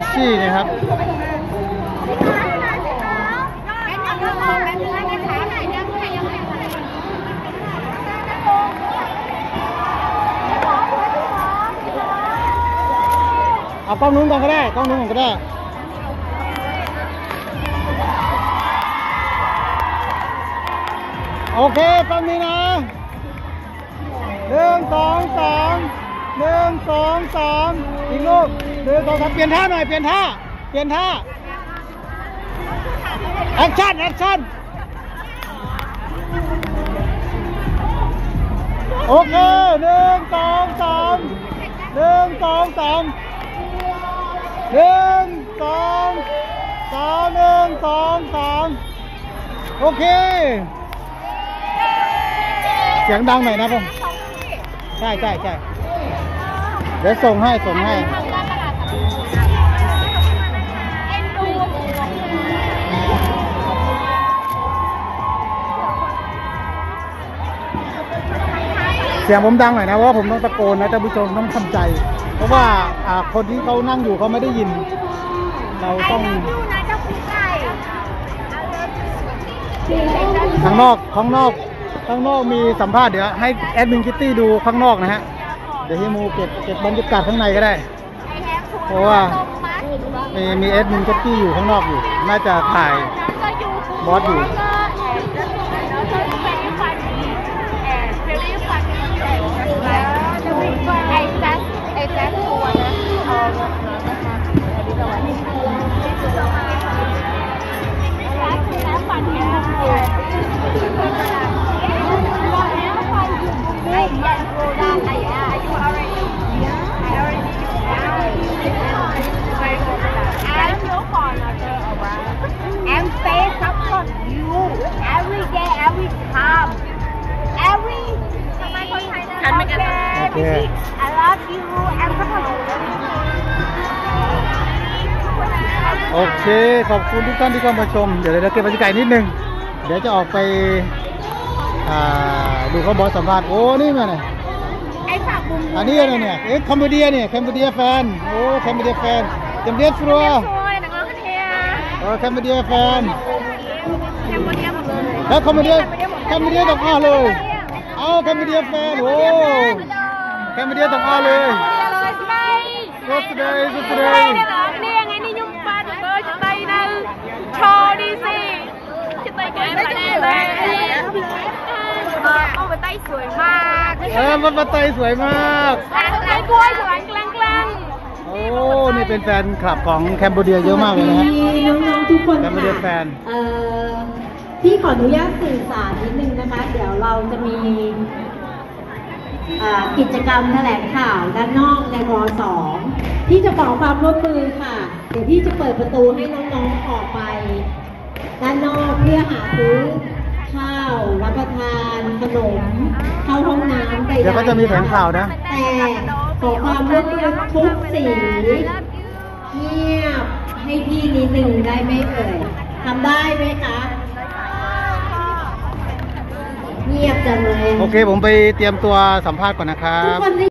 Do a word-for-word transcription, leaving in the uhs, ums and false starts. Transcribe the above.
ชี่นะครับเอากล้องนู้นก่อนก็ได้กล้องนู้นก่อนก็ได้โอเคแป๊บนี้นะหนึ่งสองสามหนึ่งสองสามอีกลูกหนึ่งสองสามเปลี่ยนท่าหน่อยเปลี่ยนท่าเปลี่ยนท่าแอคชั่นแอคชั่นโอเคหนึ่งสองสามหนึ่งสองสามหนึ่งสองสามหนึ่งสองสามโอเคเสียงดังหน่อยนะผมใช่ใช่ใช่เดี๋ยวส่งให้ส่งให้เสียงผมดังหน่อยนะเพราะว่าผมต้องตะโกนนะท่านผู้ชมต้องทำใจเพราะว่าคนที่เขานั่งอยู่เขาไม่ได้ยินเราต้องข้างนอกข้างนอกข้างนอกมีสัมภาษณ์เดี๋ยวให้แอดมินคิตตี้ดูข้างนอกนะฮะเดี๋ยวให้มูเก็บเก็บบรรยากาศข้างในก็ได้เพราะว่ามีมีแอดมินคิตตี้อยู่ข้างนอกอยู่น่าจะถ่ายบอสอยู่ And stay support you every day, every time, every day. Okay. I love you and support you. โอเคขอบคุณทุกท่านที่เข้ามาชมเดี๋ยวเราเก็บบรรยากาศนิดนึงเดี๋ยวจะออกไปดูเขาบอสสัมภาษณ์โอ้นี่มาเนี่ยไอ้ฝากบุ้มอันนี้อะไรเนี่ยเอ๊ะแคนเบเดียเนี่ยแคนเบเดียแฟนโอ้แคนเบเดียแฟนแคนเบเดียฟรัวเออแคนเบเดียแฟนแล้วแคนเบเดียแคนเบเดียต้องเอาเลยเอาแคนเบเดียแฟนโอ้แคนเบเดียต้องเอาเลยสุดเลยสุดเลยนี่ยังไงนี่ยุ่งปาดเบอร์จะไปนะโชว์ดีสิจะไปกันได้เลยเอาไปไต้สวยมากเออมันมาไต้สวยมากไต้กล้วยสวยกลางกลางโอ้นี่เป็นแฟนคลับของแคนเบเดียเยอะมากเลยนะฮะน้องๆทุกคนแคนเบเดียแฟนเอ่อพี่ขออนุญาตสื่อสารนิดนึงนะคะเดี๋ยวเราจะมีกิจกรรมแถลงข่าวด้านนอกในว.สองที่จะขอความร่วมมือค่ะเดี๋ยวพี่จะเปิดประตูให้น้องๆออกไปด้านนอกเพื่อหาซื้อข้าวรับประทานขนมเข้าห้องน้ำไปเดี๋ยวก็จะมีแถลงข่าวนะแต่ขอความร่วมมือทุกสีเงียบให้พี่นิดหนึ่งได้ไหมเอ่ยทำได้ไหมคะเงียบจังเลยโอเคผมไปเตรียมตัวสัมภาษณ์ก่อนนะครับ